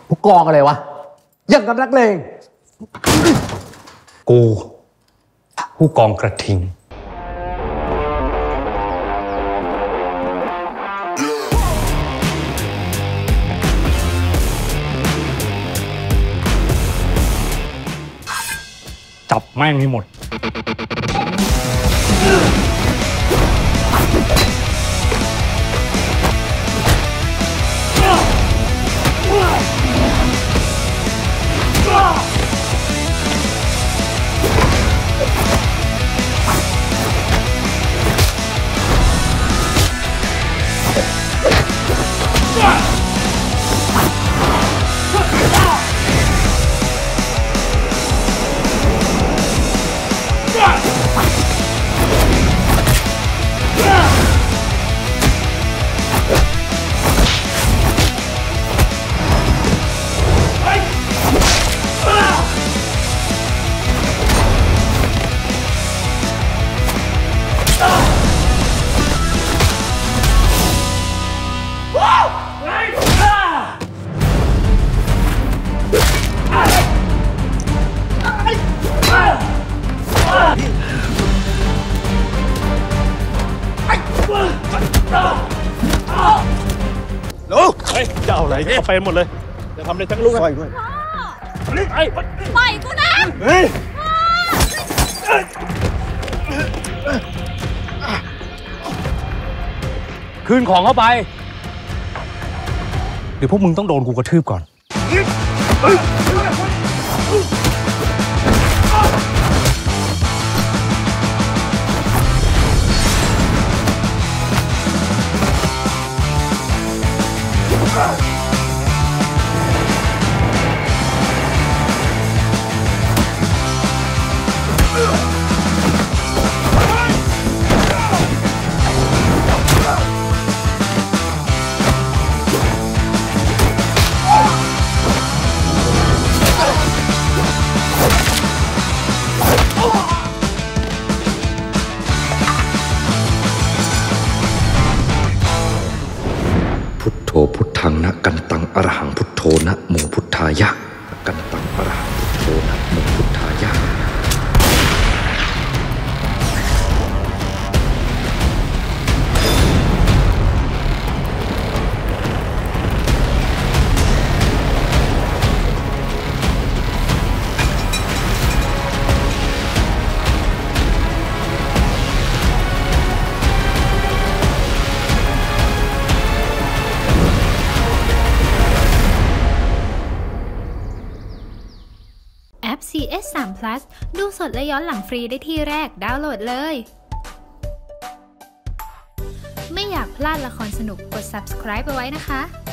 ผู้กองอะไรวะอย่างกับนักเลงกูผู้กองกระทิงจับแม่งให้หมดจะเอาอะไรเข้าไปหมดเลยจะทำอะไรทั้งลูกไปด้วยปล่อยกูนะคืนของเข้าไปเดี๋ยวพวกมึงต้องโดนกูกระทืบก่อนพุทโธพุทธังนะกันตังอรหังพุทโธนะโมพุทธายะกันตังอรหังพุทโธนะโมพุทธายะแอป CS3 Plus ดูสดและย้อนหลังฟรีได้ที่แรกดาวน์โหลดเลย ไม่อยากพลาดละครสนุกกด subscribe ไปไว้นะคะ